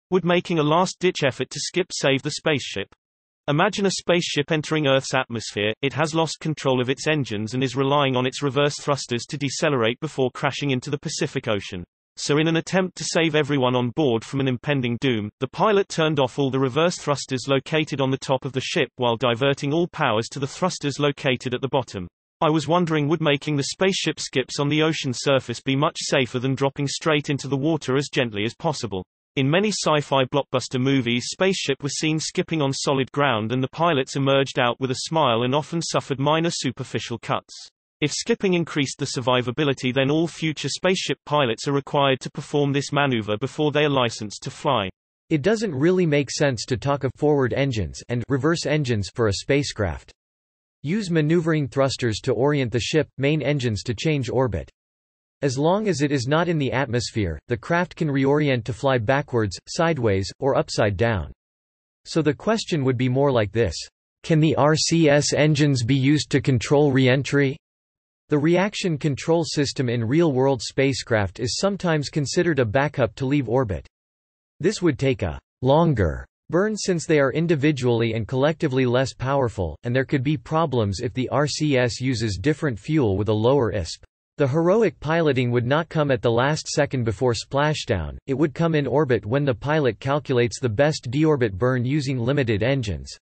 Would making a last-ditch effort to skip save the spaceship? Imagine a spaceship entering Earth's atmosphere. It has lost control of its engines and is relying on its reverse thrusters to decelerate before crashing into the Pacific Ocean. So in an attempt to save everyone on board from an impending doom, the pilot turned off all the reverse thrusters located on the top of the ship while diverting all powers to the thrusters located at the bottom. I was wondering, would making the spaceship skips on the ocean surface be much safer than dropping straight into the water as gently as possible? In many sci-fi blockbuster movies, spaceship was seen skipping on solid ground and the pilots emerged out with a smile and often suffered minor superficial cuts. If skipping increased the survivability, then all future spaceship pilots are required to perform this maneuver before they are licensed to fly. It doesn't really make sense to talk of forward engines and reverse engines for a spacecraft. Use maneuvering thrusters to orient the ship, main engines to change orbit. As long as it is not in the atmosphere, the craft can reorient to fly backwards, sideways, or upside down. So the question would be more like this: can the RCS engines be used to control re-entry? The reaction control system in real-world spacecraft is sometimes considered a backup to leave orbit. This would take a longer burn since they are individually and collectively less powerful, and there could be problems if the RCS uses different fuel with a lower ISP. The heroic piloting would not come at the last second before splashdown, it would come in orbit when the pilot calculates the best deorbit burn using limited engines.